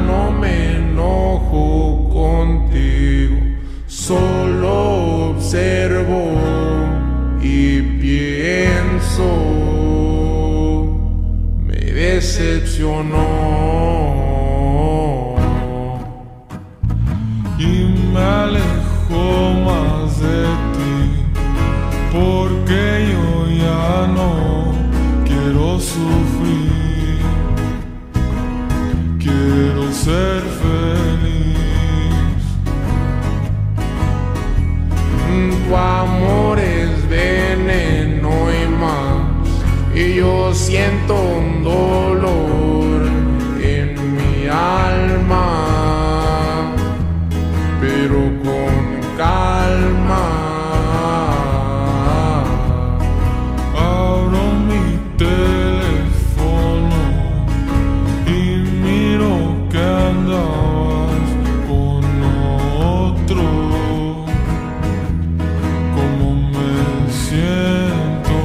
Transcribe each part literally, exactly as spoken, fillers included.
no me enojo contigo, solo observo y pienso, me decepcionó y me alejo más de ti, porque yo ya no quiero sufrir, quiero ser feliz. Tu amor es veneno y más, y yo siento un dolor en mi alma, pero con calma abro mi teléfono y miro que andabas con otro. ¿Cómo me siento?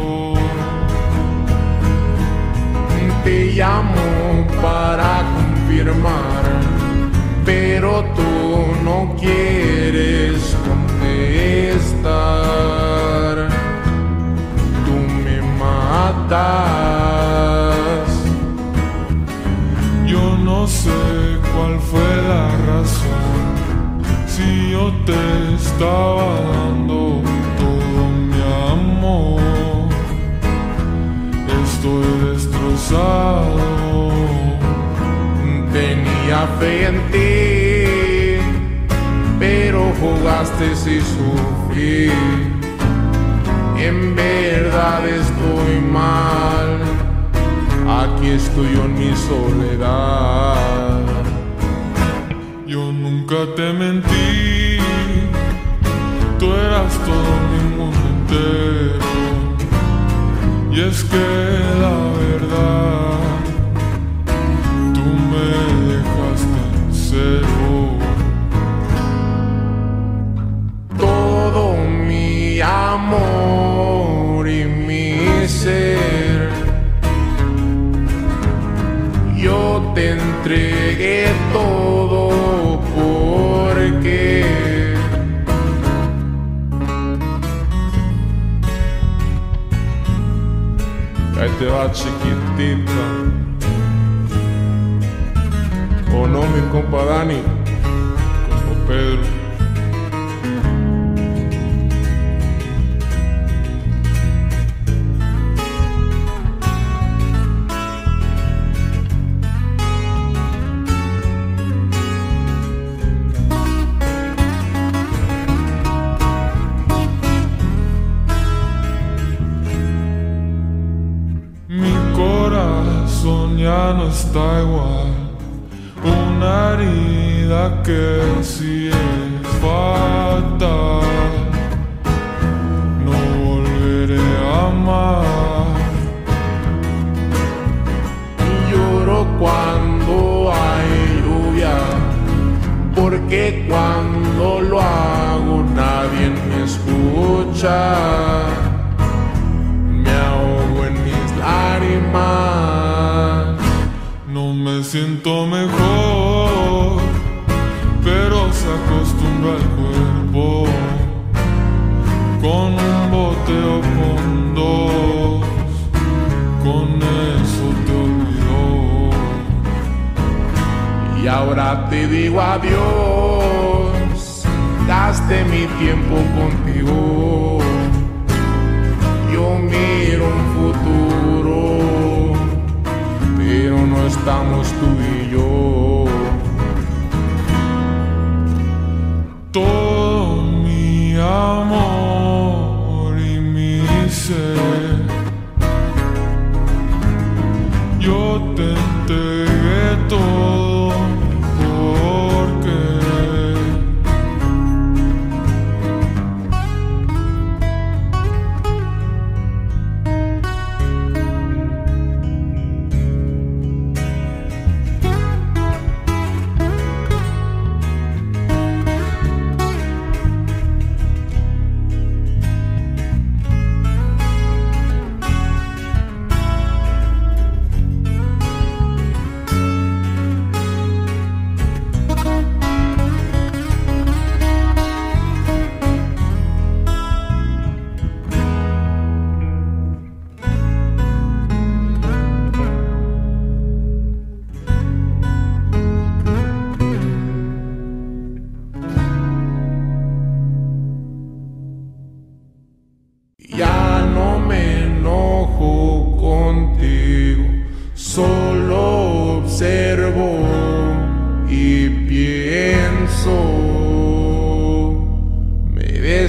Te llamo para confirmar, pero tú no quieres contestar. Tú me matas. Yo no sé cuál fue la razón, si yo te estaba dando todo mi amor. Estoy destrozado. Tenía fe en ti, pero jugaste y sufrí. En verdad estoy mal, aquí estoy yo en mi soledad. Yo nunca te mentí, tú eras todo mi mundo entero. Y es que la verdad, tú me dejaste en cero. Todo mi amor y mi ser, yo te entregué todo porque ahí te va, chiquitita. ¿O no, mi compa Dani? Compa Pedro. Mi corazón ya no está igual, una herida que sí es fatal. No volveré a amar. Lloro cuando hay lluvia, porque cuando lo hago nadie me escucha. No me siento mejor, pero se acostumbra el cuerpo. Con un bote o con dos, con eso te olvidó. Y ahora te digo adiós, gasté mi tiempo contigo. Yo miro un futuro, pero no estamos tú y yo. Todo mi amor y mi ser, yo te entregué todo porque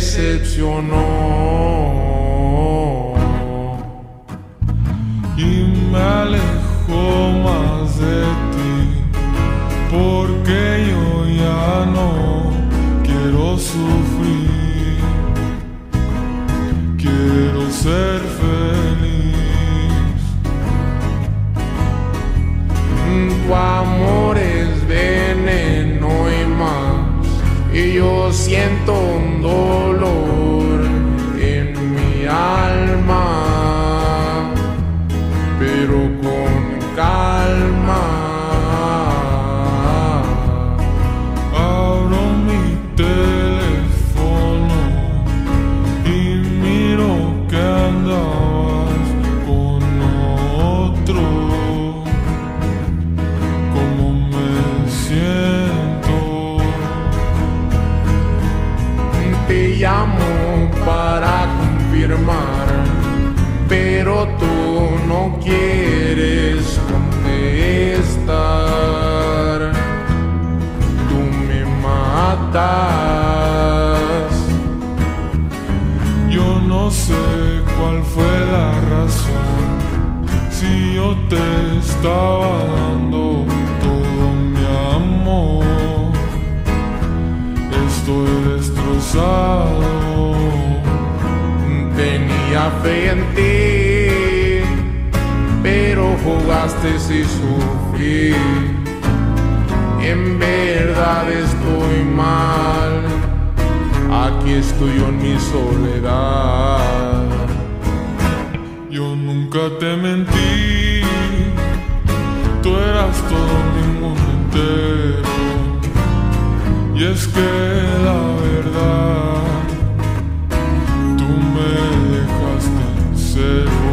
decepcionó y me alejó más de ti, porque yo ya no quiero sufrir, quiero ser feliz. Tu amor es veneno y más, y yo siento un dolor en mi alma, pero con calma. Abro mi teléfono y miro que andabas con otro. ¿Cómo me siento? Te llamo para confirmar, pero tú no quieres contestar. Tú me matas. Yo no sé cuál fue la razón, si yo te estaba dando todo mi amor. Estoy destrozado. Tenía fe en ti, pero jugaste y sufrí. En verdad estoy mal, aquí estoy yo en mi soledad. Yo nunca te mentí, tú eras todo mi mundo entero. Y es que la verdad, tú me dejaste en cero.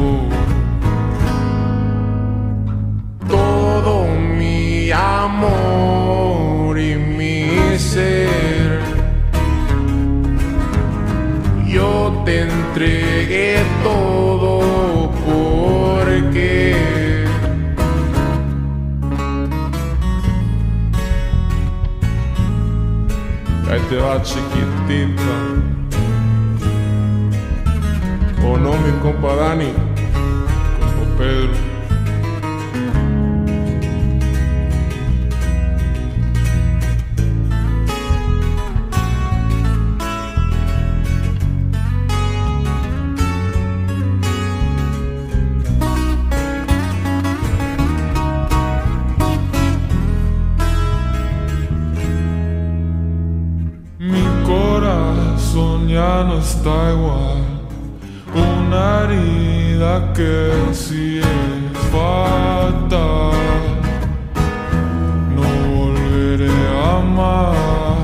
Todo mi amor y mi ser, yo te entregué todo porque Ahí te va, chiquitita. o no, mi compa Dani. Como Pedro. Mi corazón ya no está igual, una herida que sí es fatal. No volveré a amar.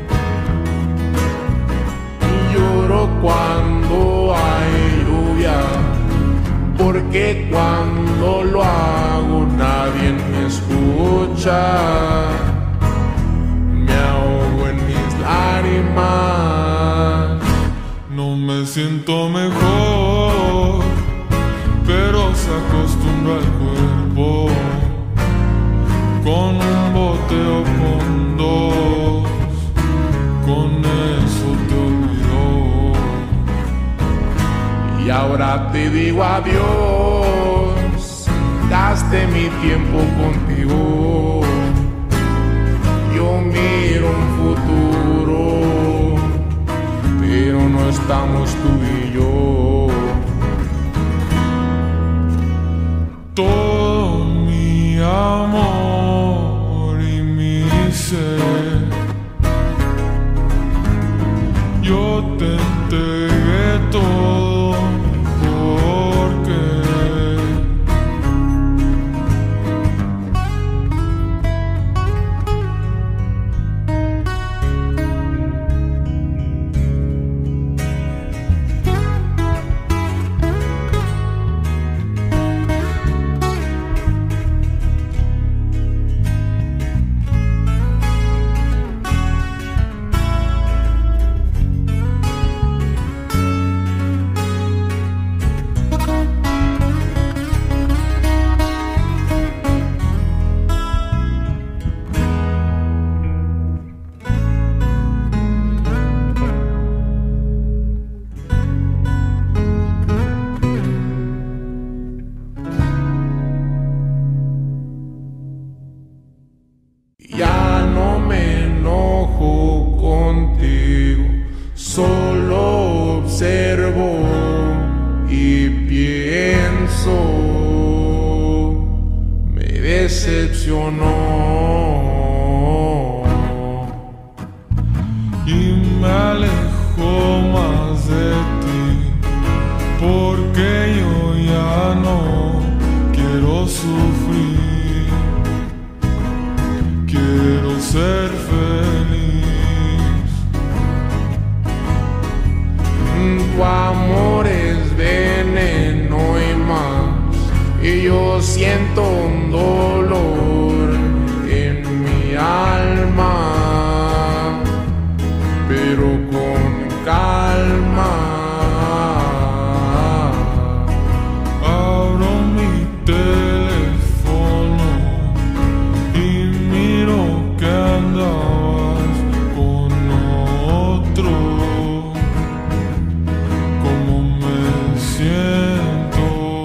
Lloro cuando hay lluvia, porque cuando lo hago nadie me escucha. Me ahogo en mis lágrimas. No me siento mejor, pero se acostumbra al cuerpo. Con un bote o con dos, con eso te olvidó. Y ahora te digo adiós, gasté mi tiempo contigo. Yo miro un futuro, pero no estamos tú y yo. Todo mi amor y mi ser, yo te entregué todo porque traicionó y me alejo más de ti, porque yo ya no quiero sufrir, quiero ser feliz. Tu amor es veneno y más, y yo siento un dolor en mi alma, pero con calma. Abro mi teléfono y miro que andabas con otro. ¿Cómo me siento?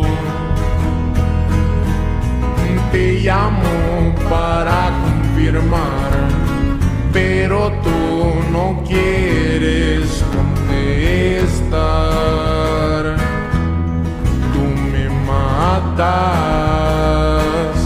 Te llamo para confirmar, pero tú no quieres contestar. Tú me matas.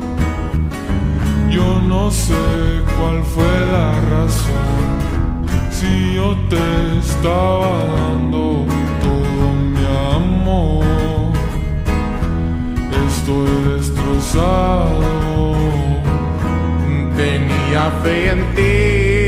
Yo no sé cuál fue la razón, si yo te estaba dando todo mi amor. Estoy destrozado. Tenía fe en ti,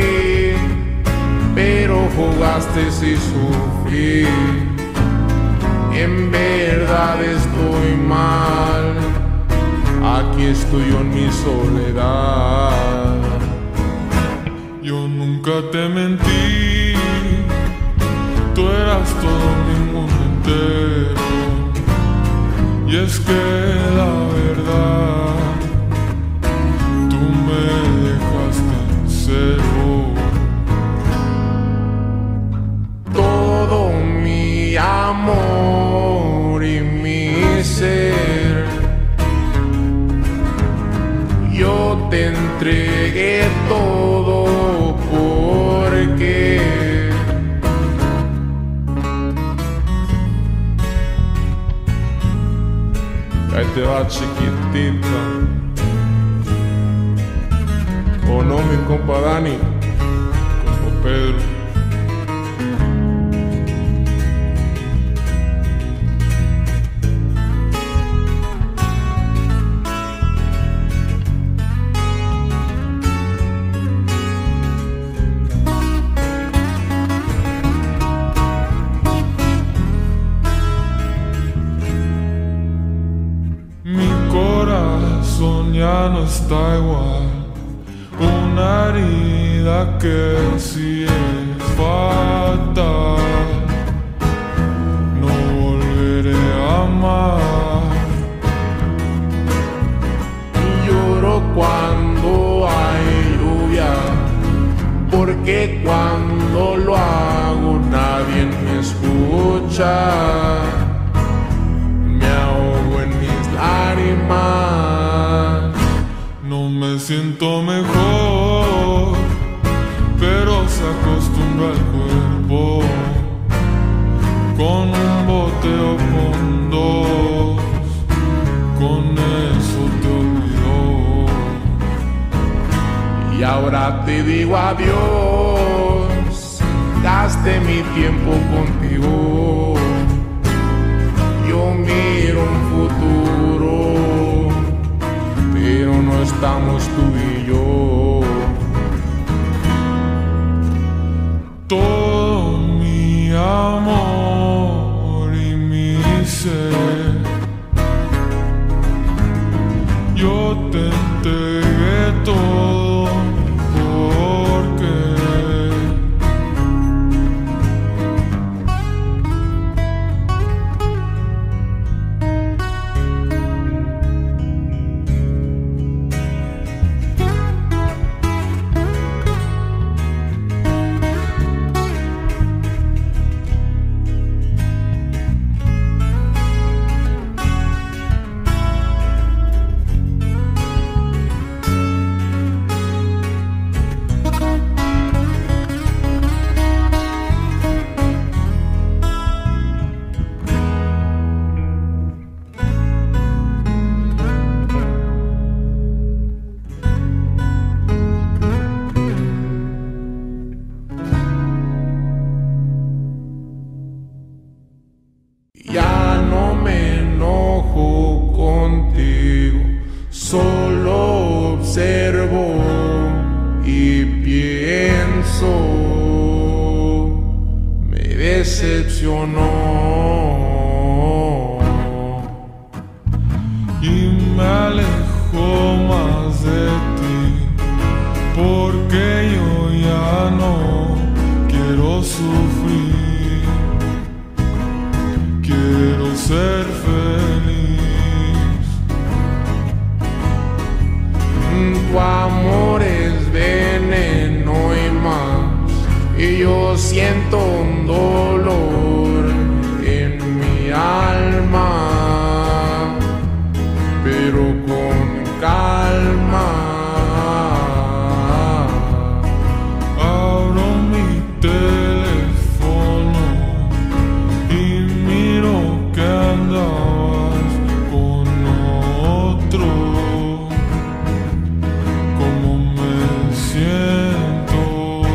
pero jugaste y sufrí. En verdad estoy mal, aquí estoy yo en mi soledad. Yo nunca te mentí, tú eras todo mi mundo entero. Y es que la verdad, tú me dejaste en cero. Todo mi amor y mi ser, yo te entregué todo porque ahí te va, chiquitita. ¿o no, mi compa Dani? Como Pedro. Mi corazón ya no está igual, una herida que sí es fatal. No volveré a amar. Lloro cuando hay lluvia, porque cuando lo hago nadie me escucha. Me ahogo en mis lágrimas. No me siento mejor, pero se acostumbra el cuerpo. Con un bote o con dos, con eso te olvidó. Y ahora te digo adiós, gasté mi tiempo contigo. Yo miro un futuro, pero no estamos tú y yo. Todo mi amor y mi ser, yo te entregué todo porque decepcionó y me alejo más de ti, porque yo ya no quiero sufrir, quiero ser feliz. Tu amor es veneno y más, y yo siento un dolor en mi alma, pero con calma abro mi teléfono y miro que andabas con otro. ¿Cómo me siento?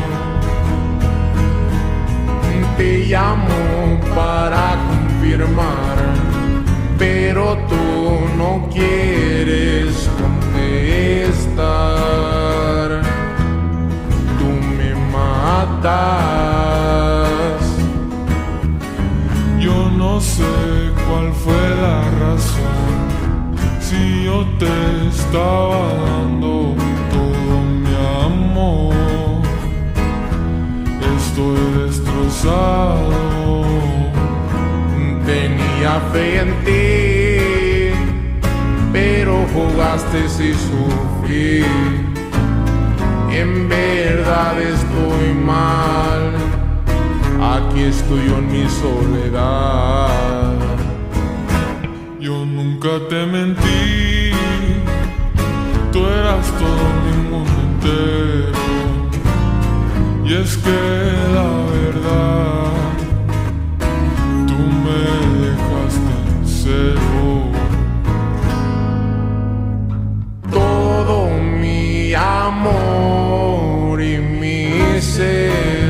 Te llamo para confirmar, pero tú no quieres contestar. Tú me matas. Yo no sé cuál fue la razón, si yo te estaba dando todo mi amor. Estoy destrozado. Tenía fe en ti, pero jugaste y sufrí. En verdad estoy mal, aquí estoy yo en mi soledad. Yo nunca te mentí, tú eras todo mi mundo entero. Y es que la verdad, tú me dejaste en cero. Todo mi amor y mi ser,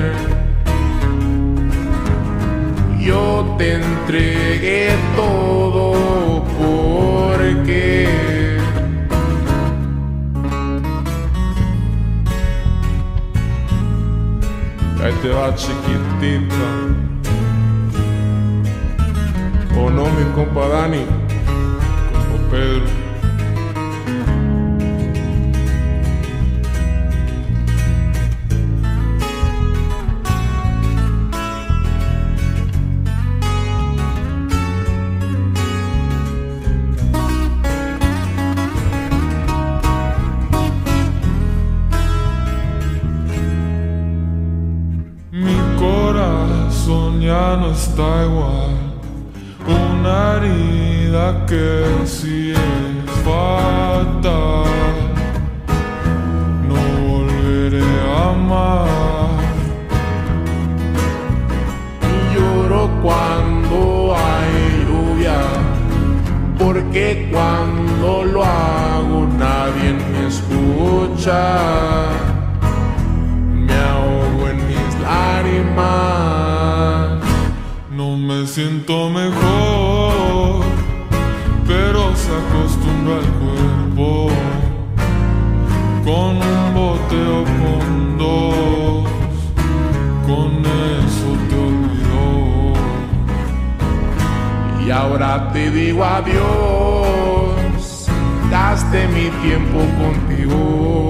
yo te entregué todo porque ahí te va, chiquitita. ¿o no, mi compa Dani? Como Pedro. Mi corazón ya no está igual, una herida que sí es fatal. No volveré a amar. Lloro cuando hay lluvia, porque cuando lo hago nadie me escucha. Me ahogo en mis lágrimas. No me siento mejor, pero se acostumbra al cuerpo. Con un bote o con dos, con eso te olvidó. Y ahora te digo adiós, gasté mi tiempo contigo.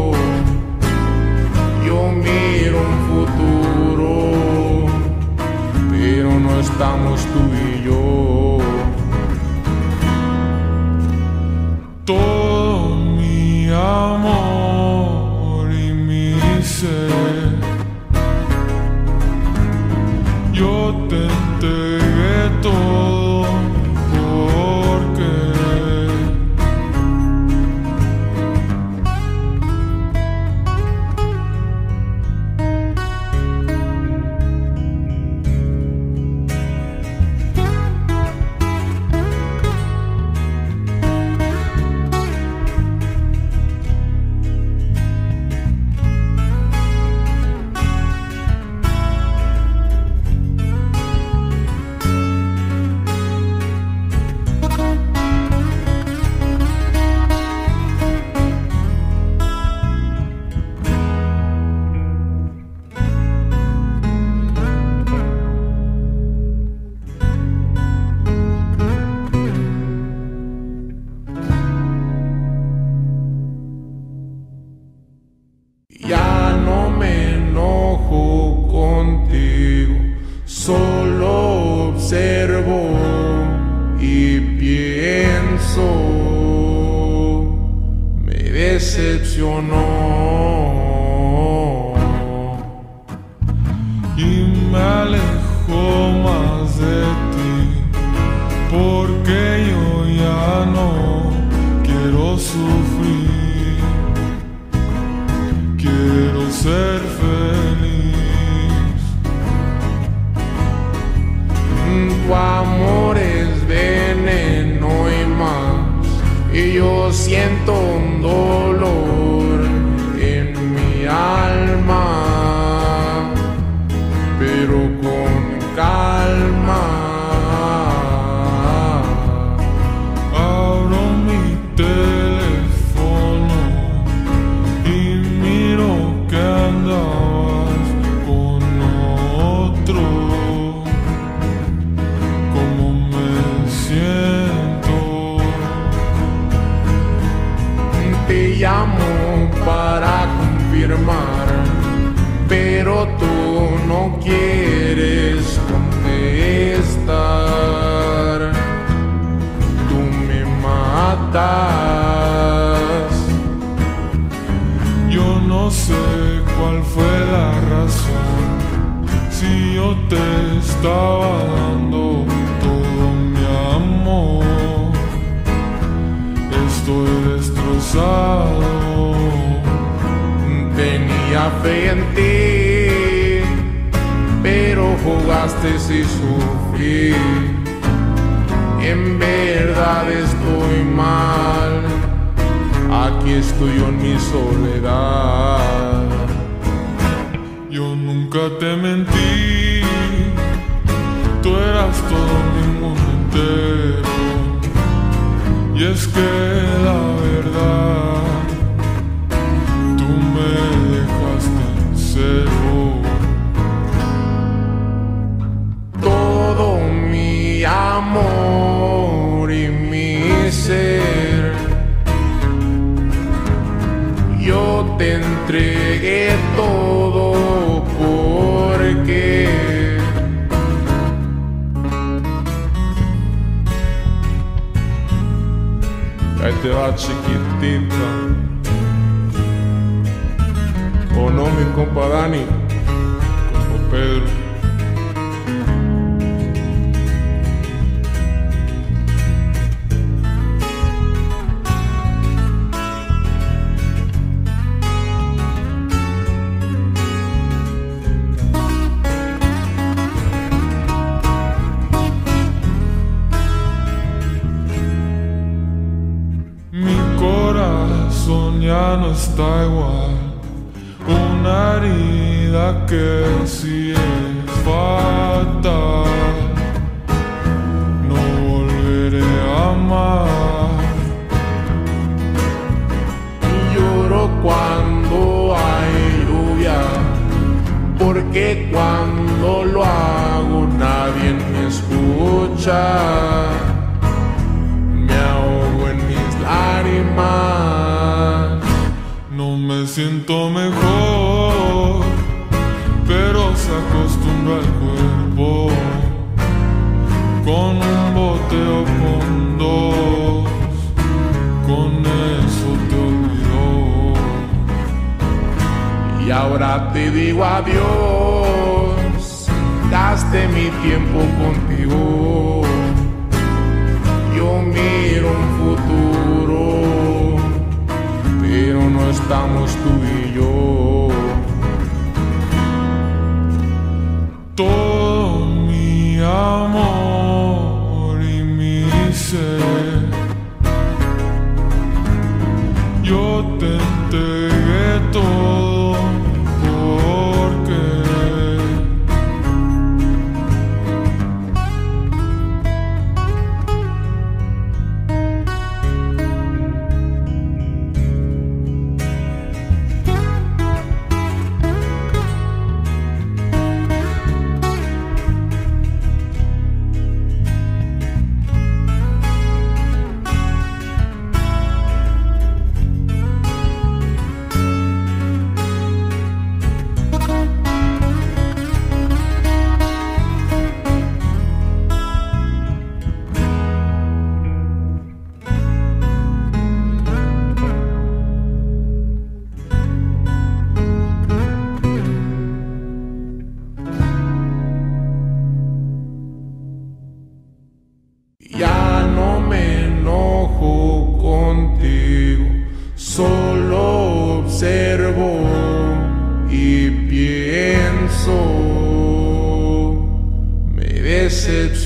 Yo miro un futuro, pero no estamos tú y yo. Todo mi amor y mi ser, yo te entregué todo porque traicionó y me alejo más de ti, porque yo ya no quiero sufrir, quiero ser feliz. Tu amor es veneno y más, y yo siento un dolor en mi alma, pero con calma abro mi teléfono y miro que andabas con otro. ¿Cómo me siento? Te llamo para confirmar, pero tú no quieres contestar. Tú me matas. Yo no sé cuál fue la razón, si yo te estaba dando todo mi amor. Estoy destrozado. Tenía fe en ti, pero jugaste y sufrí. En verdad estoy mal, aquí estoy yo en mi soledad. Yo nunca te mentí, tú eras todo mi mundo entero. Y es que la verdad, tú me dejaste en cero. Todo mi amor y mi ser, yo te entregué todo porque ahí te va, chiquitita. ¿O no, mi compa Dani? Compa Pedro. Mi corazón ya no está igual, una herida que sí es fatal. No volveré a amar. Lloro cuando hay lluvia, porque cuando lo hago nadie me escucha. Me ahogo en mis lágrimas. No me siento mejor, pero se acostumbra al cuerpo. Con un bote o con dos, con eso te olvidó. Y ahora te digo adiós, gasté mi tiempo contigo. Yo miro un futuro, pero no estamos tú y yo. Todo mi amor y mi ser, yo te entregué todo porque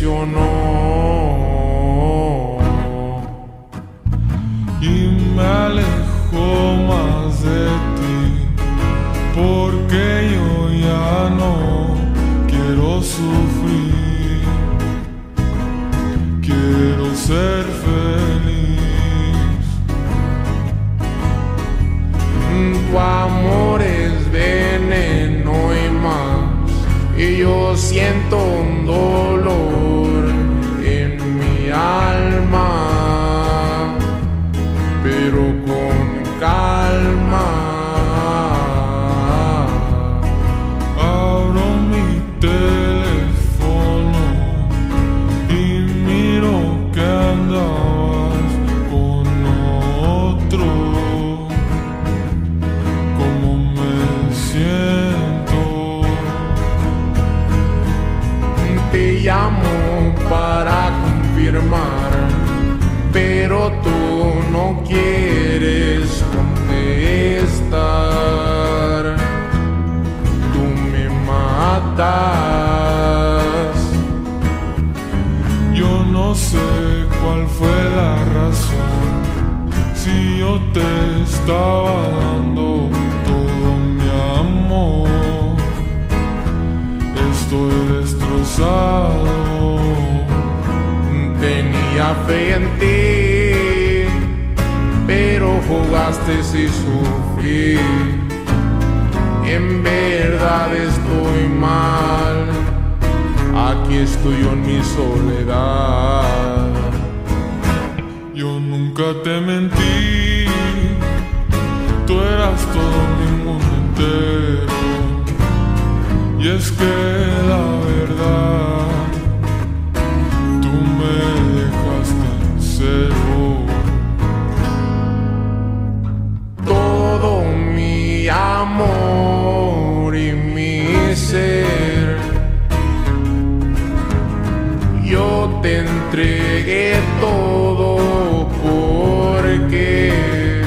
traicionó y me alejo más de ti, porque yo ya no quiero sufrir, quiero ser feliz. Tu amor es veneno y más, y yo siento un dolor en mi alma, pero con calma abro mi teléfono y miro que andabas con otro. ¿Cómo me siento? Te llamo para confirmar, pero tú no quieres contestar. Tú me matas. Yo no sé cuál fue la razón, si yo te estaba dando todo mi amor. Estoy destrozado. Tenía fe en ti, pero jugaste y sufrí. En verdad estoy mal, aquí estoy yo en mi soledad. Yo nunca te mentí, tú eras todo mi mundo entero. Y es que la verdad, tú me dejaste en cero. Todo mi amor y mi ser, yo te entregué todo porque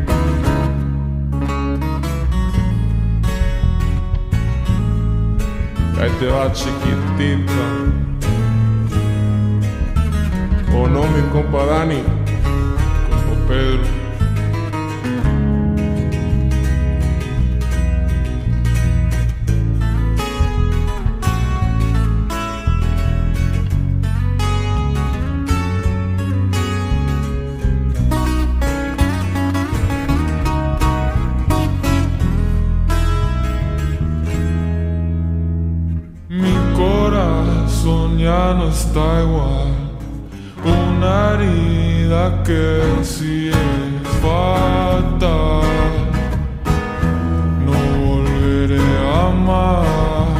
ahí te va, chiquitita. ¿O no, mi compa Dani? Compa Pedro. Mi corazón ya no está igual, una herida que sí es fatal. No volveré a amar.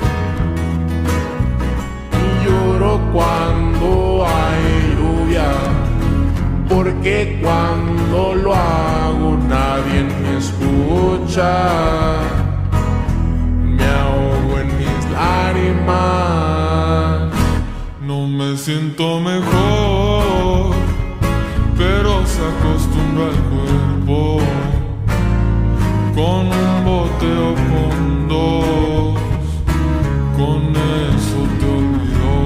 Lloro cuando hay lluvia, porque cuando lo hago nadie me escucha. Me ahogo en mis lágrimas. No me siento mejor, pero se acostumbra el cuerpo. Con un bote o con dos, con eso te olvidó.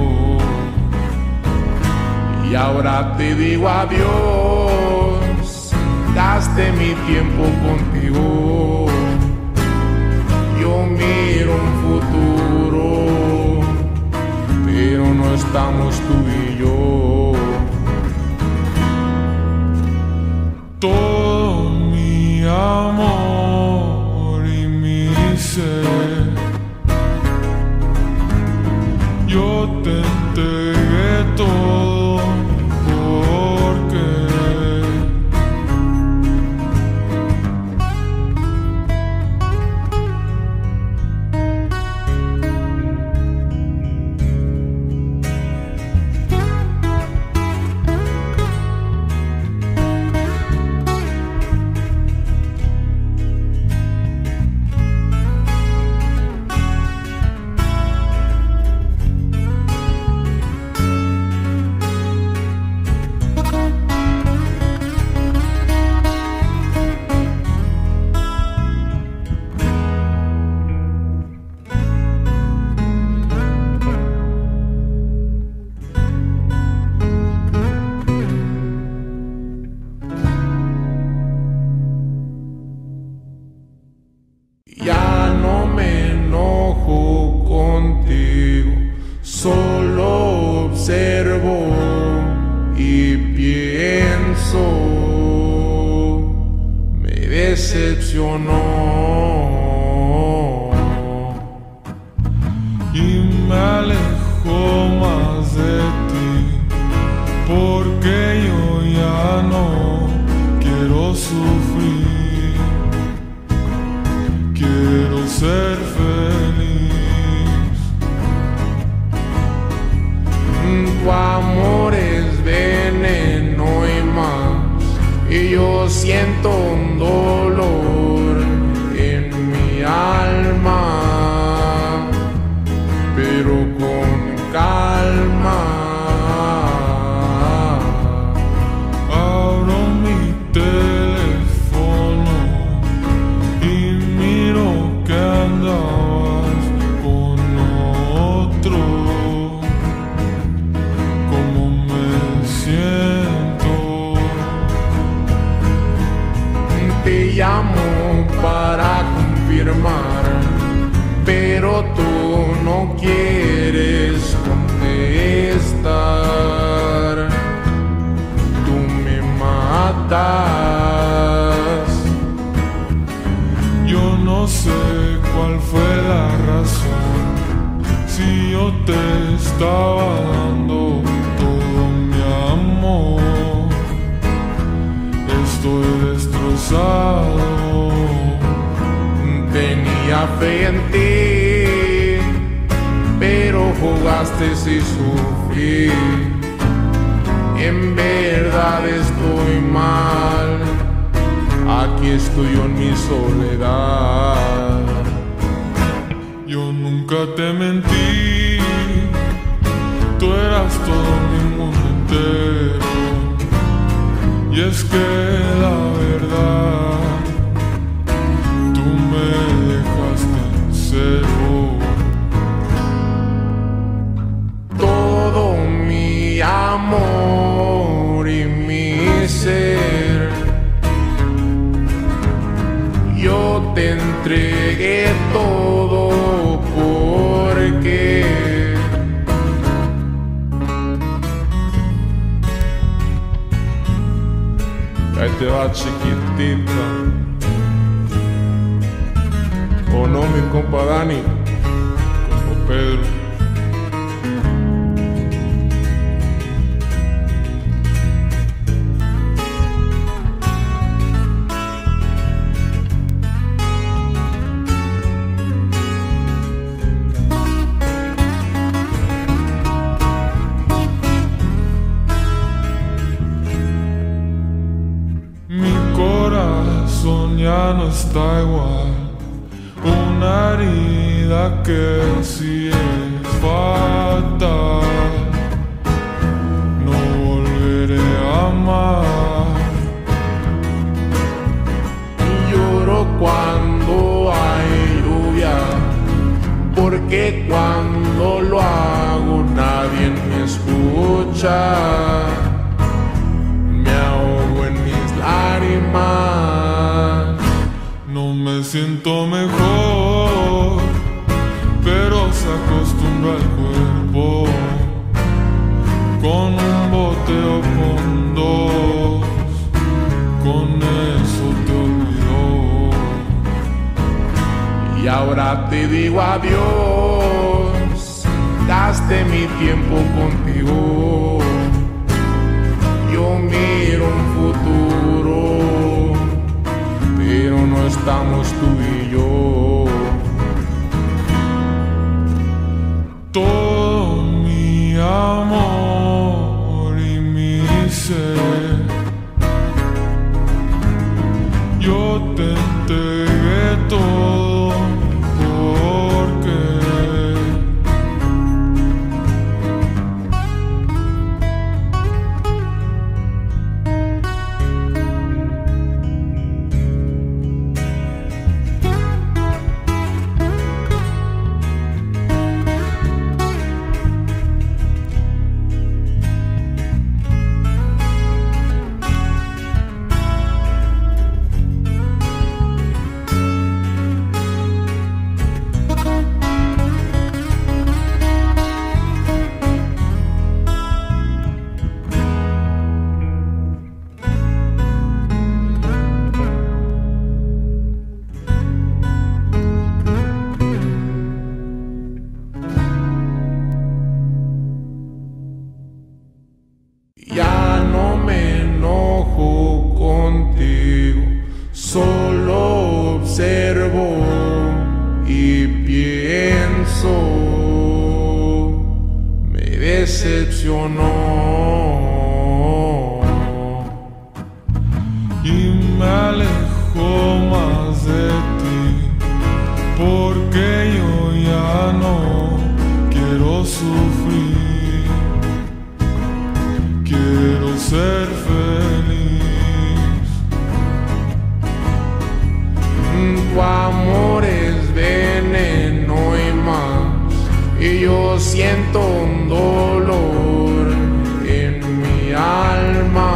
Y ahora te digo adiós, gasté mi tiempo contigo. Yo miro un futuro, pero no estamos tú y yo. Todo mi amor y mi ser, yo te entregué todo porque Ya no me enojo contigo, solo observo y pienso, me decepcionó y me alejo más de ti, porque yo ya no quiero sufrir, quiero ser feliz. Tu amor es veneno y más, y yo siento un dolor en mi alma, pero con calma. Abro mi teléfono y miro que andabas con otro. ¿Cómo me siento? Te llamo para confirmar, pero tú no quieres contestar. Tú me matas. Yo no sé cuál fue la razón, si yo te estaba dando todo mi amor. Estoy destrozado. Tenía fe en ti, pero jugaste y sufrí. En verdad estoy mal, aquí estoy yo en mi soledad. Yo nunca te mentí, tú eras todo mi mundo entero. Y es que la verdad, tú me dejaste en cero. Todo mi amor y mi ser, yo te entregué todo porque ahí te va, chiquitita. ¿O no, mi compa Dani? Como Pedro. Mi corazón ya no está igual, una herida que sí es fatal. No volveré a amar. Lloro cuando hay lluvia, porque cuando lo hago nadie me escucha. Me ahogo en mis lágrimas. No me siento mejor, pero se acostumbra el cuerpo. Con un bote o con dos, con eso te olvidó. Y ahora te digo adiós, gasté mi tiempo contigo. Yo miro un futuro, pero no estamos tú y yo. Todo mi amor y mi ser, yo te entregué todo porque eso me decepcionó y me alejó más de ti, porque yo ya no quiero sufrir, quiero ser feliz. Tu amor es veneno y más, y yo siento un dolor en mi alma,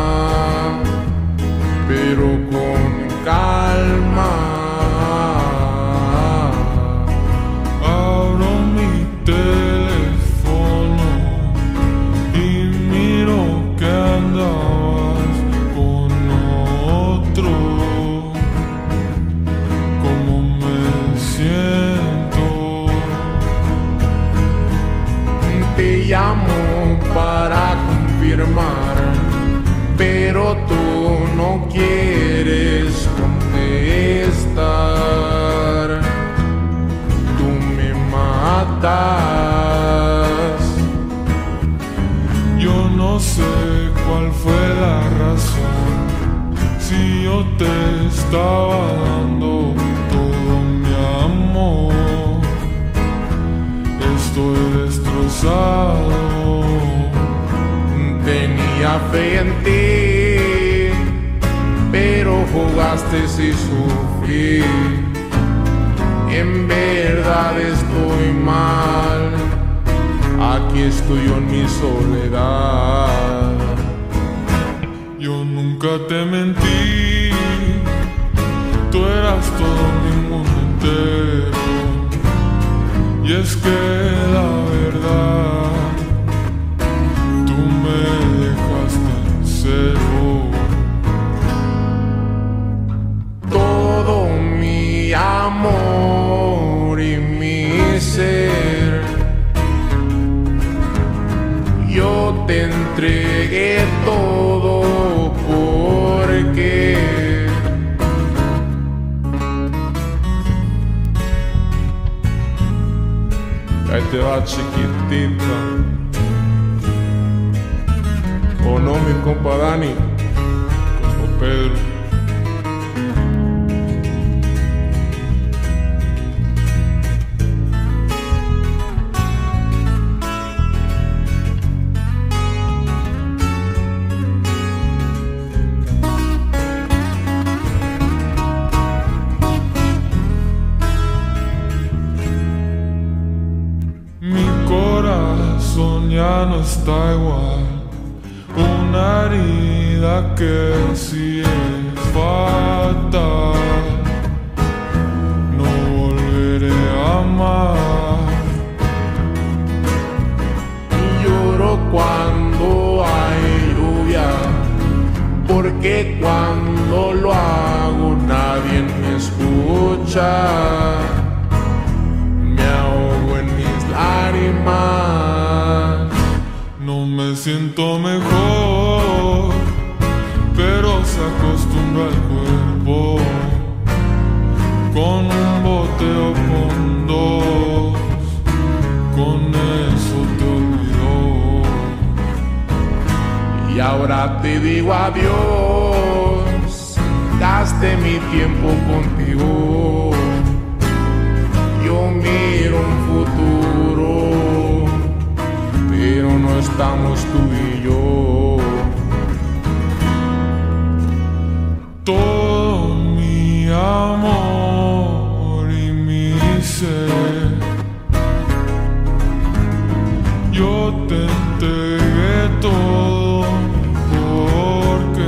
pero con calma abro mi teléfono y miro que andabas con otro. ¿Cómo me siento? Te llamo para confirmar, pero tú no quieres contestar. Tú me matas. Yo no sé cuál fue la razón, si yo te estaba dando todo mi amor. Estoy destrozado. Tenía fe en ti, pero jugaste y sufrí. En verdad estoy mal, aquí estoy yo en mi soledad. Yo nunca te mentí, tú eras todo mi mundo entero. Y es que la verdad, tú me dejaste en cero. Todo mi amor y mi ser, yo te entregué todo porque ahí te va, chiquitita. ¿o no, mi compa Dani? Como Pedro. Mi corazón ya no está igual, una herida que sí es fatal. No volveré a amar. Lloro cuando hay lluvia, porque cuando lo hago nadie me escucha. Me ahogo en mis lágrimas. No me siento mejor, pero se acostumbra el cuerpo. Con un bote o con dos, con eso te olvidó. Y ahora te digo adiós, gasté mi tiempo contigo. Yo miro un futuro, pero no estamos tú y yo. Todo mi amor y mi ser, yo te entregué todo porque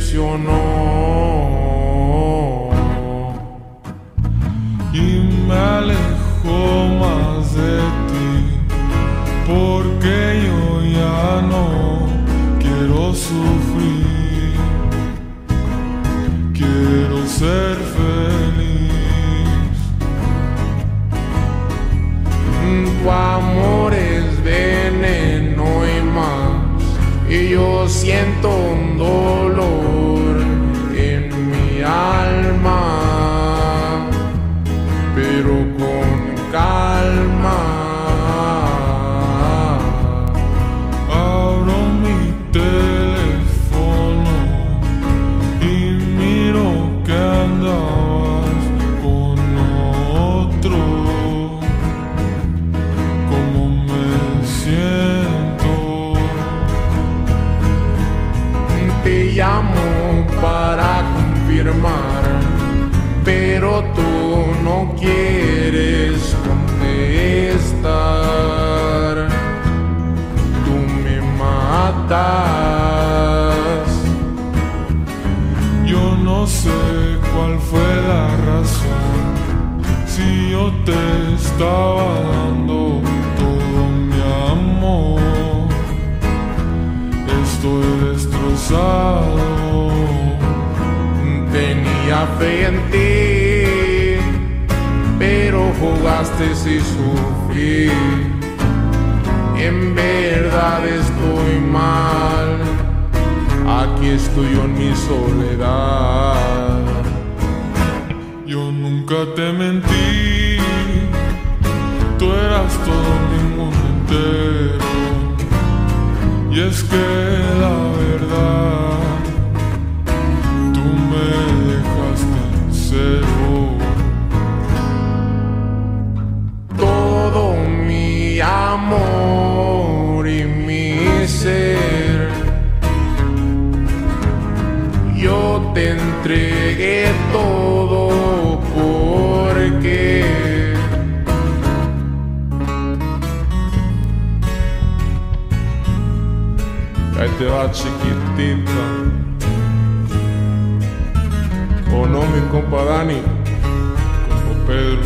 decepcionó y me alejo más de ti, porque yo ya no quiero sufrir, quiero ser feliz. Tu amor es veneno y más, y yo siento un dolor en mi alma, pero con calma. Abro mi teléfono y miro que andabas con otro. ¿Cómo me siento? Te llamo para confirmar, pero tú no quieres contestar. Tú me matas. Yo no sé cuál fue la razón, si yo te estaba dando todo mi amor. Estoy destrozado. Tenía fe en ti, pero jugaste y sufrí. En verdad estoy mal, aquí estoy yo en mi soledad. Yo nunca te mentí, tú eras todo mi mundo entero. Y es que la verdad, tú me dejaste en cero. Todo mi amor y mi ser, yo te entregué todo porque Ahí te va, chiquitita. ¿o no, mi compa Dani? Como Pedro.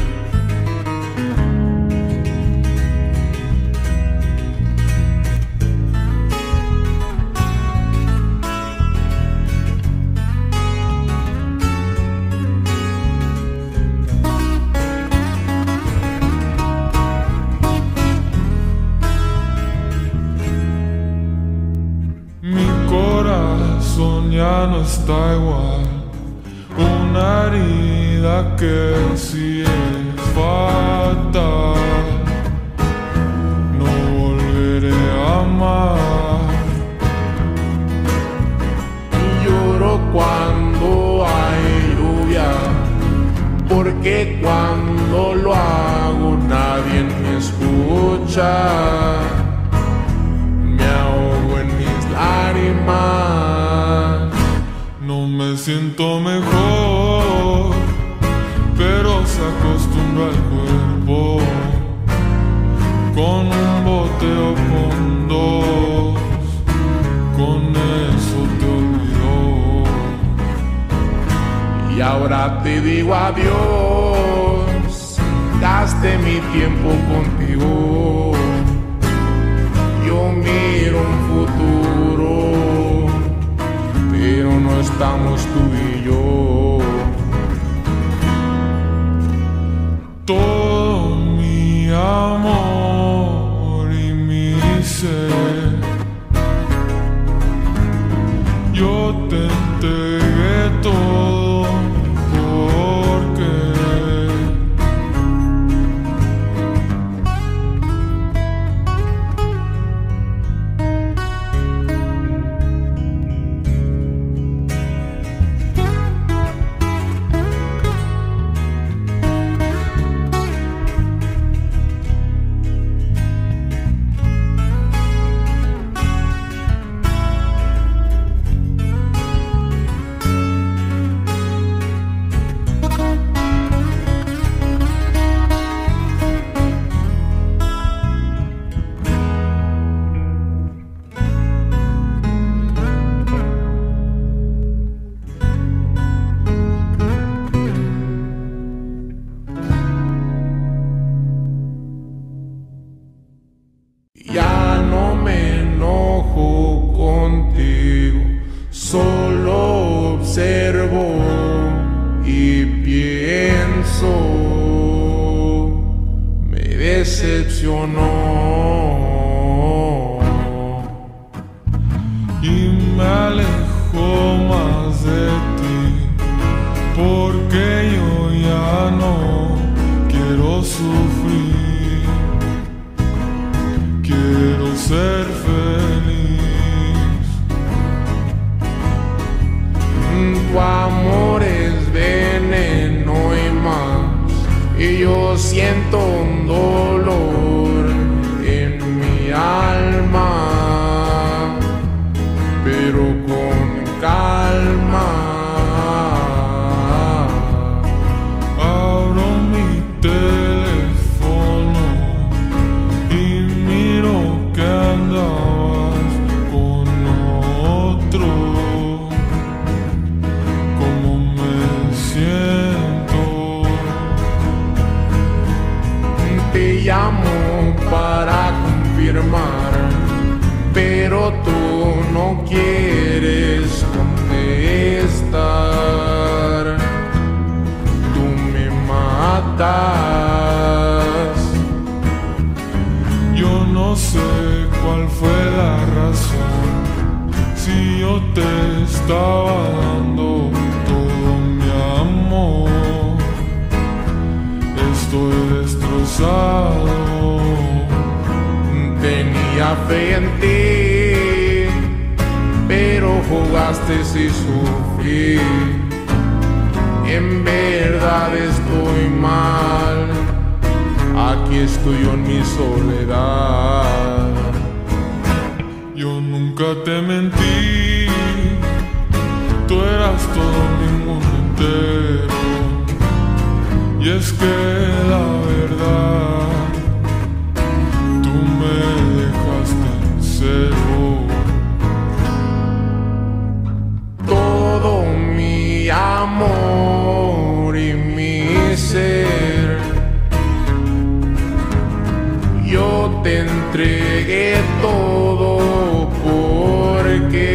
Mi corazón ya no está igual, una herida que sí es fatal. No volveré a amar. Lloro cuando hay lluvia, porque cuando lo hago nadie me escucha. Me ahogo en mis lágrimas. No me siento mejor, pero se acostumbra el cuerpo. Con un bote o con dos, con eso te olvidó. Y ahora te digo adiós, gasté mi tiempo contigo. Yo miro un futuro, pero no estamos tú y yo. Todo mi amor y mi ser, yo te entregué todo porque decepcionó y me alejo más de ti, porque yo ya no quiero sufrir, quiero ser feliz. Tu amor es veneno y más, y yo siento un dolor en mi alma, pero con calma abro mi teléfono y miro que andabas con otro. ¿Cómo me siento? Te llamo para confirmar, pero tú no quieres contestar. Tú me matas. Yo no sé cuál fue la razón, si yo te estaba dando todo mi amor. Estoy destrozado. Tenía fe en ti, pero jugaste y sufrí. En verdad estoy mal, aquí estoy yo en mi soledad. Yo nunca te mentí, tú eras todo mi mundo entero. Y es que la verdad, tú me dejaste en cero. Todo mi amor y mi ser, yo te entregué todo porque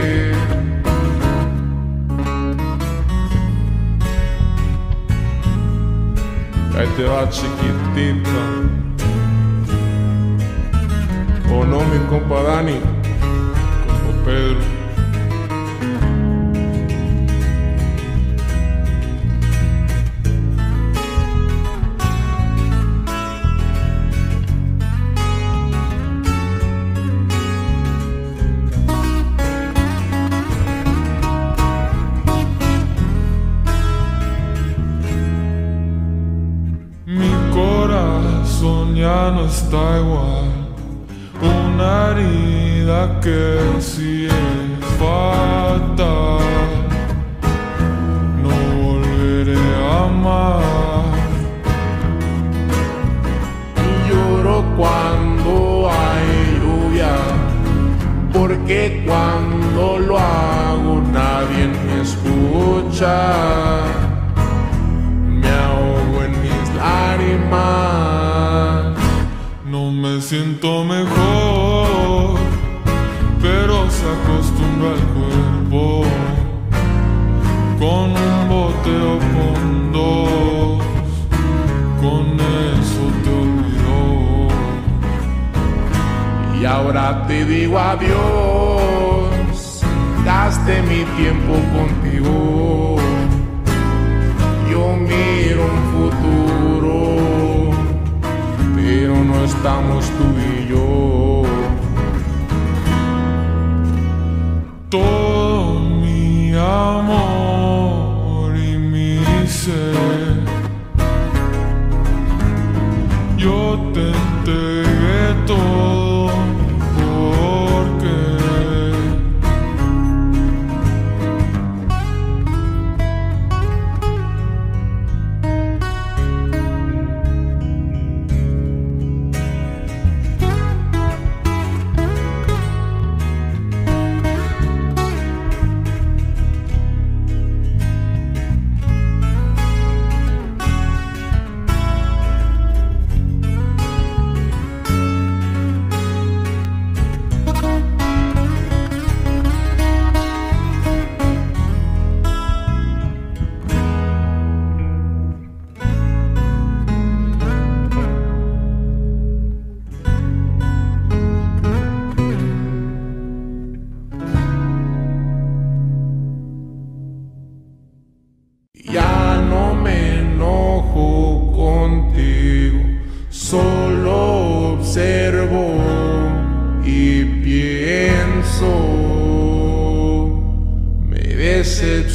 Ahí te va, chiquitita. o no, mi compa Dani. Como Pedro. Mi corazón ya no está igual, una herida que sí es fatal. No volveré a amar. Lloro cuando hay lluvia, porque cuando lo hago nadie me escucha. Me ahogo en mis lágrimas. No me siento mejor, pero se acostumbra el cuerpo. Con un bote o con dos, con eso te olvidó. Y ahora te digo adiós, gasté mi tiempo contigo. Yo miro un futuro, pero no estamos tú y yo. Todo mi amor y mi ser, yo te entregué todo porque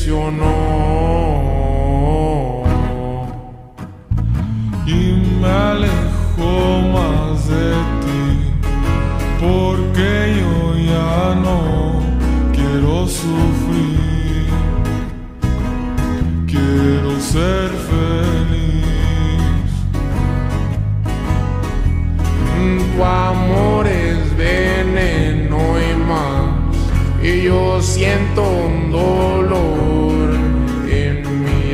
decepcionó y me alejo más de ti, porque yo ya no quiero sufrir, quiero ser feliz. Tu amor es veneno y más, y yo siento un dolor en mi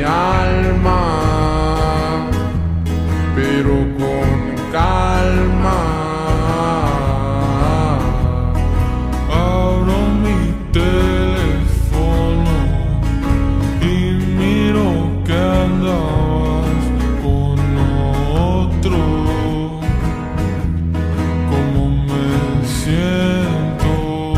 alma, pero con calma abro mi teléfono y miro que andabas con otro. ¿Cómo me siento?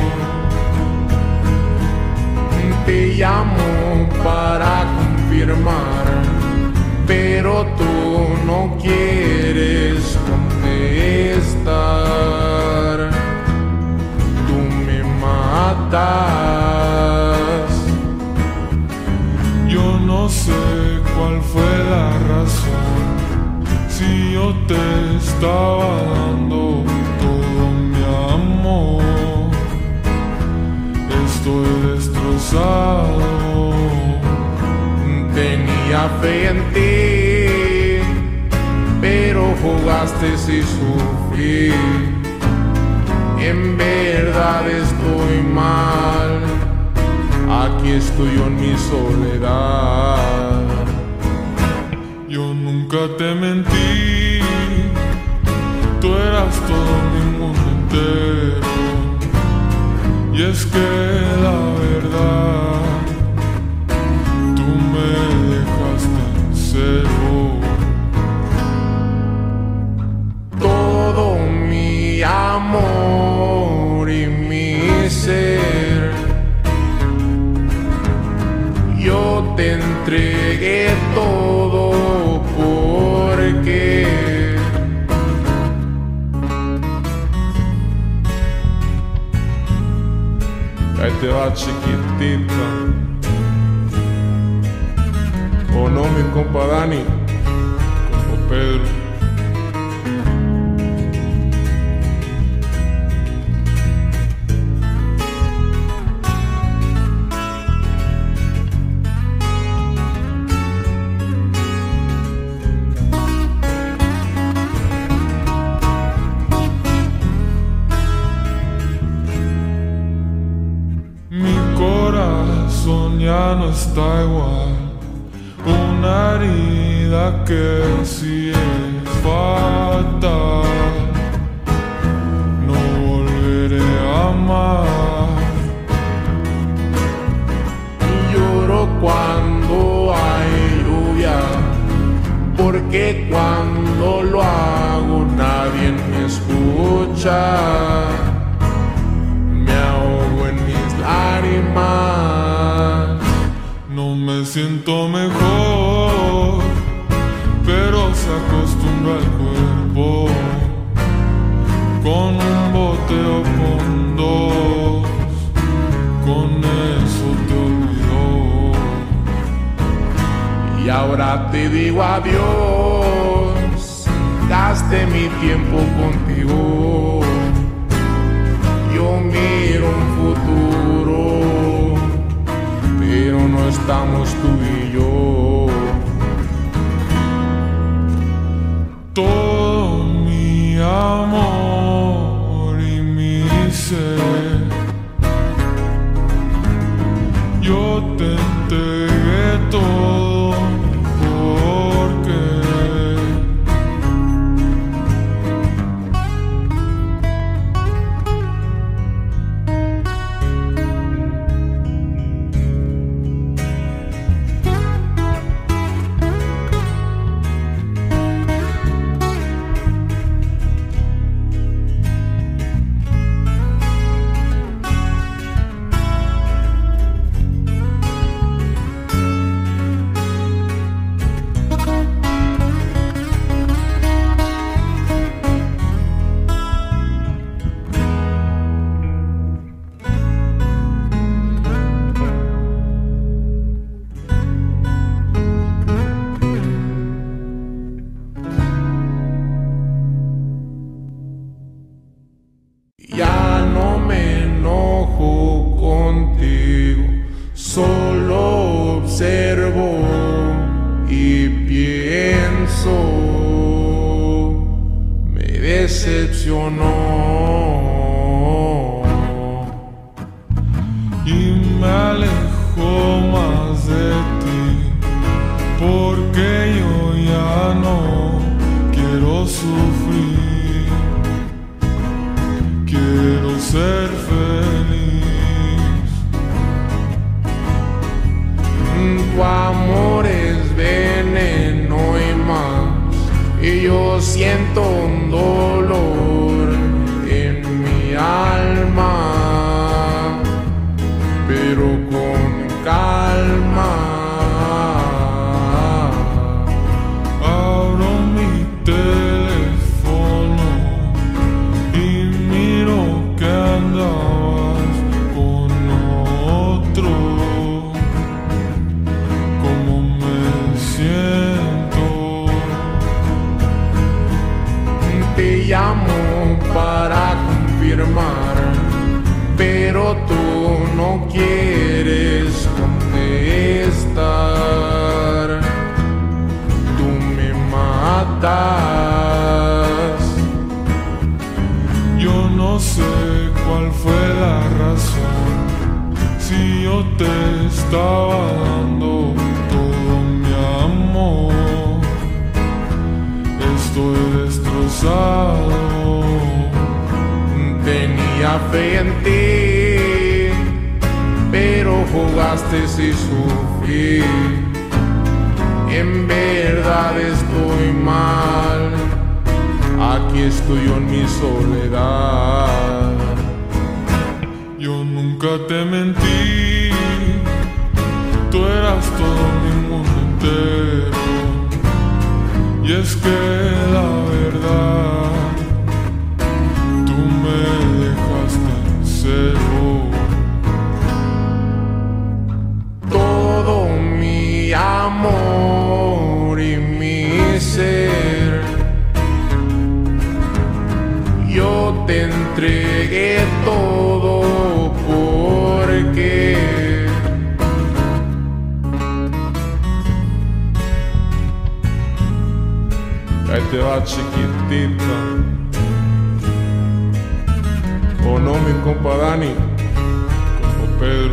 Te llamo para confirmar, pero tú no quieres contestar. Tú me matas. Yo no sé cuál fue la razón, si yo te estaba dando todo mi amor. Estoy destrozado. Tenía fe en ti, pero jugaste y sufrí. En verdad estoy mal, aquí estoy yo en mi soledad. Yo nunca te mentí, tú eras todo mi mundo entero. Y es que la verdad, tú me dejaste en cero. Todo mi amor y mi ser, yo te entregué todo porque ahí te va, chiquitita. ¿O no, mi compa Dani? Como Pedro. Mi corazón ya no está igual, una herida que sí es fatal. No volveré a amar. Lloro cuando hay lluvia, porque cuando lo hago nadie me escucha. Me ahogo en mis lágrimas. No me siento mejor, pero se acostumbra el cuerpo. Con un bote o con dos, con eso te olvidó. Y ahora te digo adiós, gasté mi tiempo contigo. Yo miro un futuro, pero no estamos tú y yo. Todo mi amor y mi ser, yo te entregué todo porque observo y pienso, me decepcionó y me alejo más de ti, porque yo ya no quiero sufrir, quiero ser feliz. Tu amor es veneno y más, y yo siento un dolor en mi alma, pero con calma. Abro mi teléfono y miro que andabas con otro. ¿Cómo me siento? Te llamo para confirmar, pero tú no quieres contestar. Tú me matas. Yo no sé cuál fue la razón, si yo te estaba dando todo mi amor. Estoy destrozado. Tenía fe en ti, pero jugaste y sufrí. En verdad estoy mal, aquí estoy yo en mi soledad. Yo nunca te mentí, tú eras todo mi mundo entero. Y es que la verdad, tú me dejaste en cero. Todo mi amor y mi ser, yo te entregué todo porque ahí te va, chiquitita. ¿O no, mi compa Dani? Como Pedro.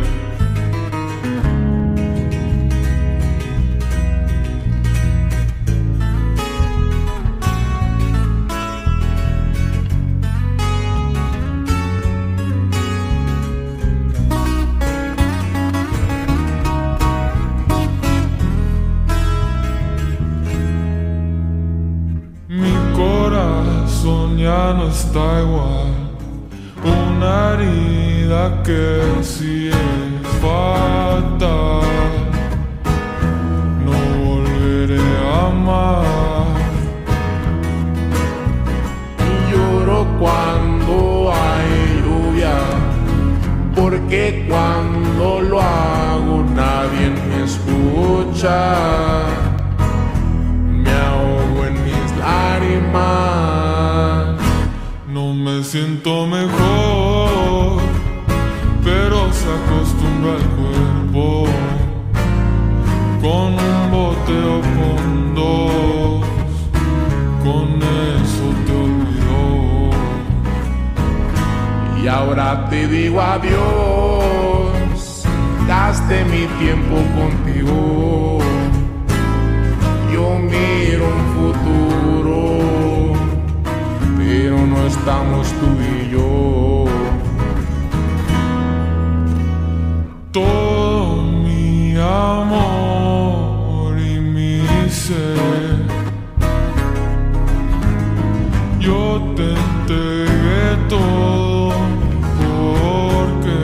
Mi corazón ya no está igual, una herida que sí es fatal. No volveré a amar. Lloro cuando hay lluvia, porque cuando lo hago nadie me escucha. Me ahogo en mis lágrimas. No me siento mejor, pero se acostumbra el cuerpo. Con un bote o con dos, con eso te olvidó. Y ahora te digo adiós, gasté mi tiempo contigo. Yo miro un futuro, pero no estamos tú y yo. Todo mi amor y mi ser, yo te entregué todo porque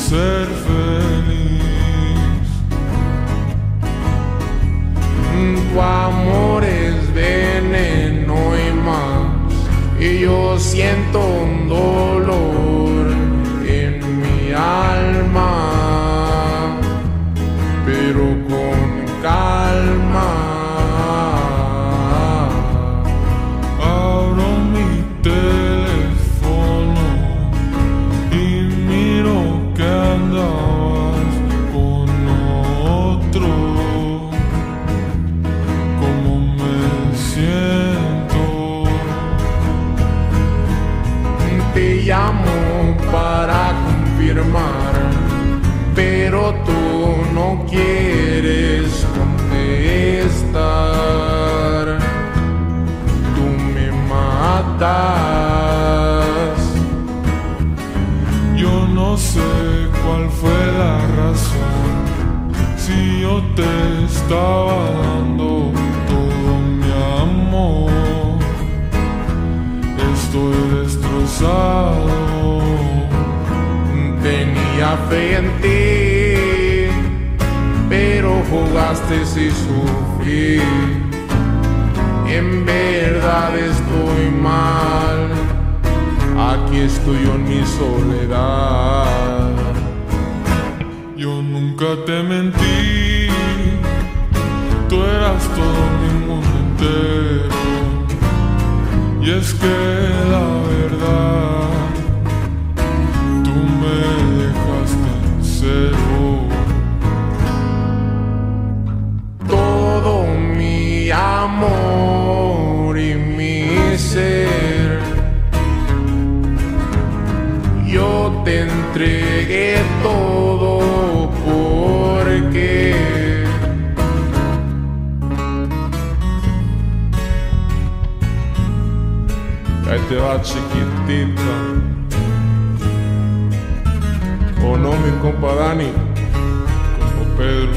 ser feliz. Tu amor es veneno y más, y yo siento un dolor en mi alma, pero con calma. Abro mi teléfono y miro que andabas con otro. ¿Cómo me siento? Te llamo para confirmar, pero tú no quieres contestar. Tú me matas. Yo no sé cuál fue la razón, si yo te estaba dando todo mi amor. Estoy destrozado. Tenía fe en ti, pero jugaste y sufrí. En verdad estoy mal, aquí estoy yo en mi soledad. Yo nunca te mentí, tú eras todo mi mundo entero. Y es que la verdad, tú me dejaste en cero. Todo mi amor y mi ser, yo te entregué todo porque ahí te va, chiquitita. ¿O no, mi compa Dani? Como Pedro.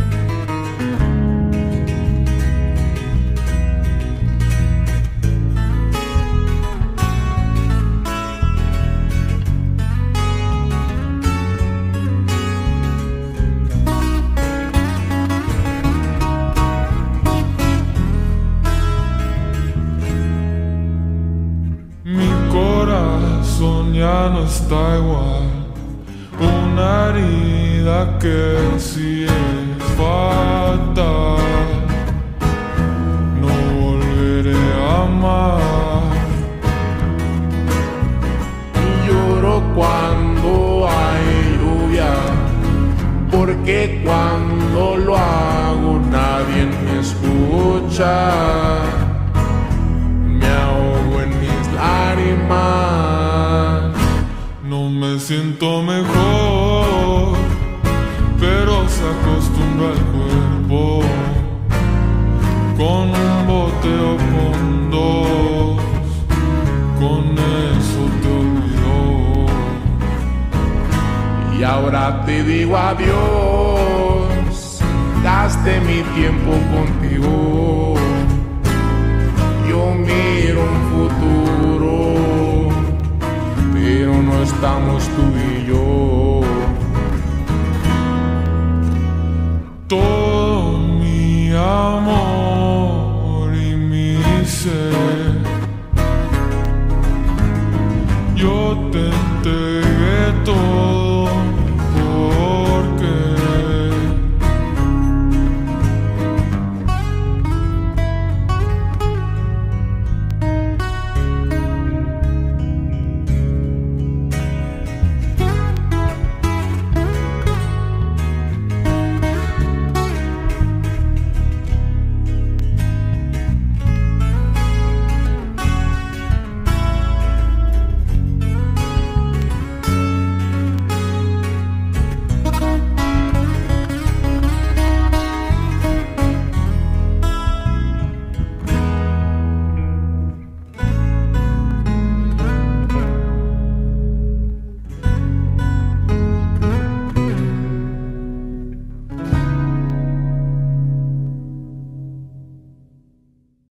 Mi corazón ya no está igual, una herida que sí es fatal. No volveré a amar. Lloro cuando hay lluvia, porque cuando lo hago nadie me escucha. Me ahogo en mis lágrimas. No me siento mejor, pero se acostumbra el cuerpo. Con un bote o con dos, con eso te olvidó. Y ahora te digo adiós, gasté mi tiempo contigo. Yo miro un futuro, pero no estamos tú y yo. Todo